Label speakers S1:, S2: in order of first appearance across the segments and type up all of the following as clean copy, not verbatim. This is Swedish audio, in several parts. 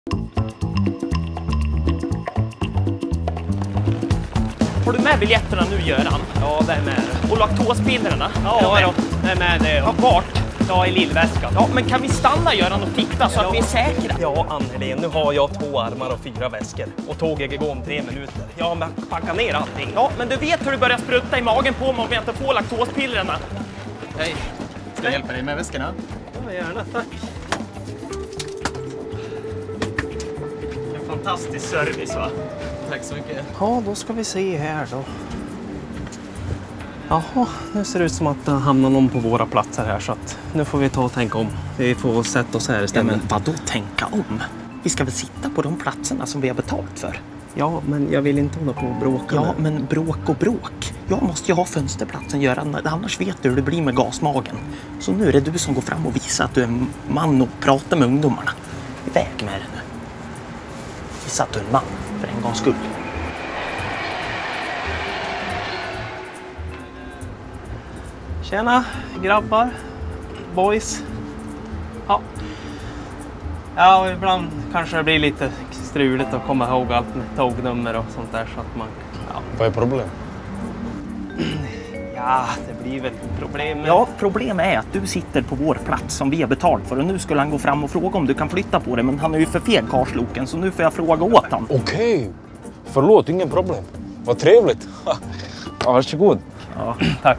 S1: Har du med biljetterna nu, Göran?
S2: Ja, det är med.
S1: Och laktospillerna?
S2: Ja, det är med det.
S1: Ja, vart?
S2: Ja, i lillväskan.
S1: Ja, men kan vi stanna, Göran, och titta så att vi är säkra?
S2: Ja, Ann-Helén, nu har jag 2 armar och 4 väskor. Och tåget går om 3 minuter. Ja, men packa ner allting.
S1: Ja, men du vet hur du börjar sprutta i magen på mig om jag inte får laktospillerna.
S3: Hej, ska jag hjälpa dig med väskorna?
S2: Ja, gärna, tack. En fantastisk service, va?
S3: Tack så mycket.
S2: Ja, då ska vi se här då. Jaha, nu ser det ut som att det hamnar någon på våra platser här, så att nu får vi ta och tänka om. Vi får sätta oss här istället.
S4: Ja, men vadå tänka om? Vi ska väl sitta på de platserna som vi har betalt för?
S2: Ja, men jag vill inte hålla på och bråka.
S4: Ja, men bråk och bråk. Jag måste ju ha fönsterplatsen, Göran. Annars vet du hur det blir med gasmagen. Så nu är det du som går fram och visar att du är man och pratar med ungdomarna. Iväg med det nu. Visa att du är en man, för en gångs skull.
S2: Tjena, grabbar, boys. Ja, ibland kanske det blir lite struligt att komma ihåg allt med tågnummer och sånt där, så att man... Ja.
S5: Vad är problemet?
S2: Ja, det blir väl problem.
S4: Ja, problemet är att du sitter på vår plats som vi har betalt för, och nu skulle han gå fram och fråga om du kan flytta på det, men han är ju för feg, karsloken, så nu får jag fråga åt han.
S5: Okej, förlåt, ingen problem. Vad trevligt. Ja, varsågod.
S2: Ja, tack.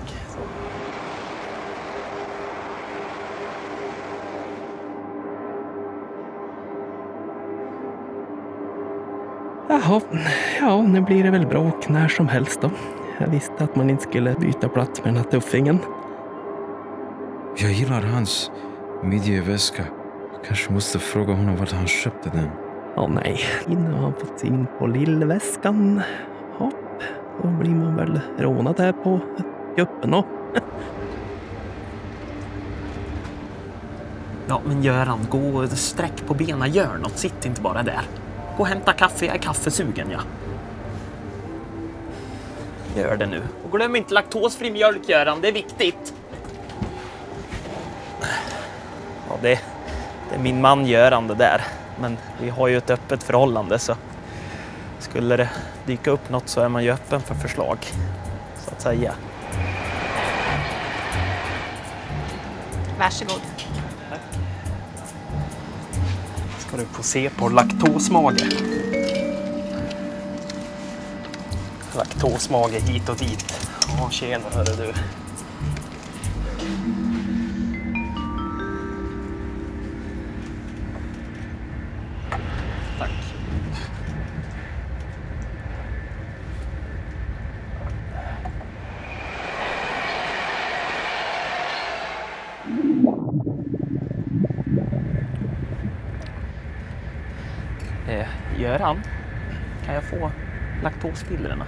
S2: Jaha, ja, nu blir det väl bråk när som helst då. Jag visste att man inte skulle byta plats med den här tuffingen.
S6: Jag gillar hans midjeväska. Kanske måste fråga honom vart han köpte den.
S2: Ja, nej. Nu har han fått syn på lillväskan. Hopp, då blir man väl rånad här på kuppen då.
S4: Ja, men Göran, gå och sträck på benen, gör något, sitt inte bara där. Gå och hämta kaffe, jag är kaffesugen, ja. Gör det nu.
S1: Och glöm inte laktosfri mjölk, Göran, det är viktigt.
S4: Ja, det är min man Göran det där. Men vi har ju ett öppet förhållande, så skulle det dyka upp något så är man ju öppen för förslag, så att säga.
S7: Varsågod.
S2: Ska du få se på laktosmage. Laktosmage hit och dit. Ja, tjena hörru du. Tack.
S4: Göran, kan jag få laktospillerna?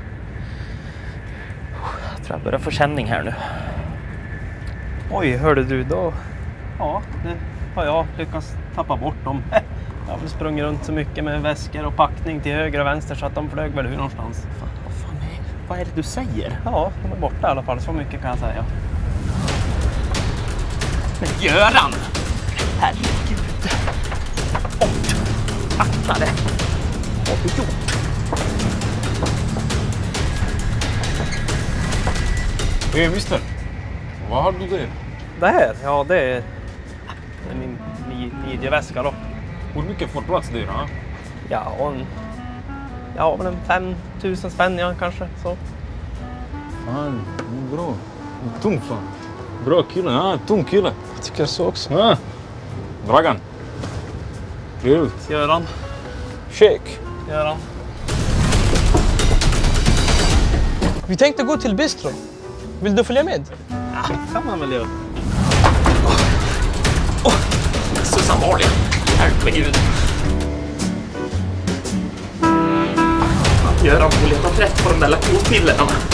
S4: Jag tror jag börjar få känning här nu.
S2: Oj, hörde du då? Ja, det har jag lyckats tappa bort dem. Jag har väl sprungit runt så mycket med väskor och packning till höger och vänster så att de flög väl hur någonstans.
S4: Vad är det du säger?
S2: Ja, de är borta i alla fall, så mycket kan jag säga.
S4: Men Göran! Herregud! Bort! Akta det! Vad har du gjort?
S5: Hej, mister. Vad har du där?
S2: Det här? Ja, det är min midjeväska då.
S5: Hur mycket får plats där? Ha?
S2: Ja, men 5 000 spänn, ja, kanske så.
S5: Fan, bra. Tung fan. Bra kille, ja, tung kille. Jag tycker så också. Ja. Dragan. Gud.
S2: Göran.
S5: Shake.
S2: Göran.
S8: Vi tänkte gå till bistro. Vill du följa med?
S2: Ja, kan man väl göra.
S4: Susanne Wahlgren. Herregud.
S1: Göran får leta rätt på de där laktospillerna.